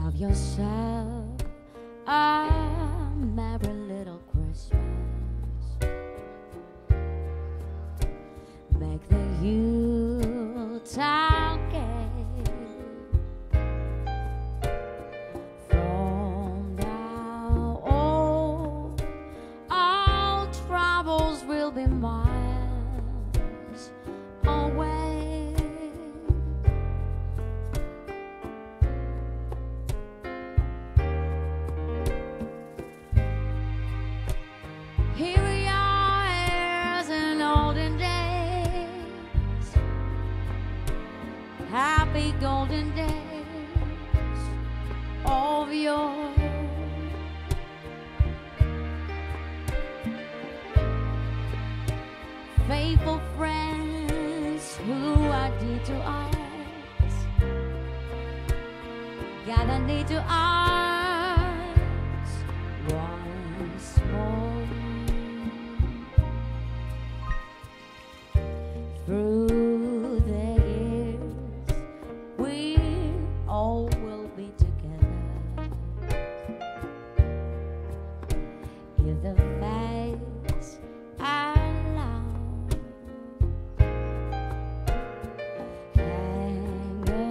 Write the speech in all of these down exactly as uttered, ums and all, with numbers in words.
Have yourself a merry little Christmas. Make the Yuletide gay. From now on, all troubles will be miles away. Here we are as in olden days, happy golden days of yore. Faithful friends who are dear to us, gather near to us once more. Through the years, we all will be together. If the fates allow, hang a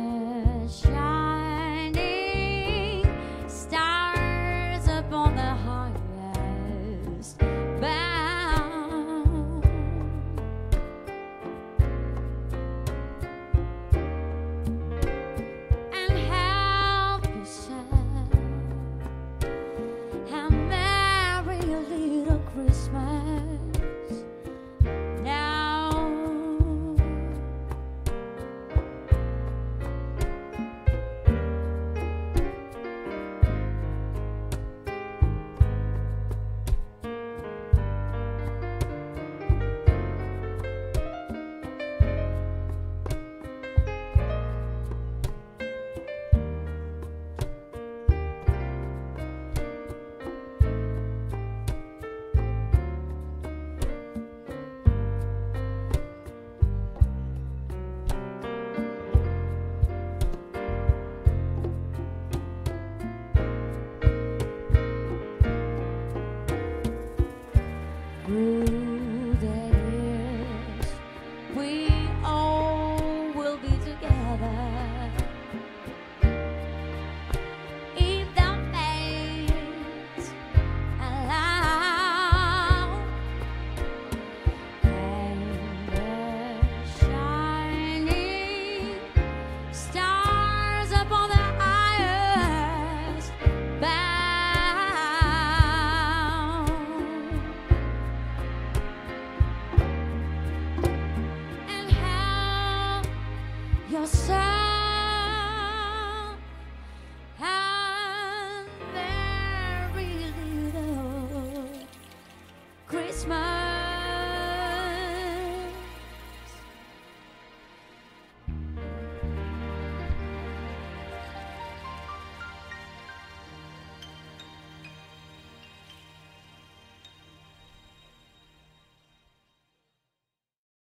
shining stars upon the highest bound. And help yourself and marry a little Christmas now. Through the years, we all will be together. If the fates allow, and the shining stars upon the highest bound. And help yourself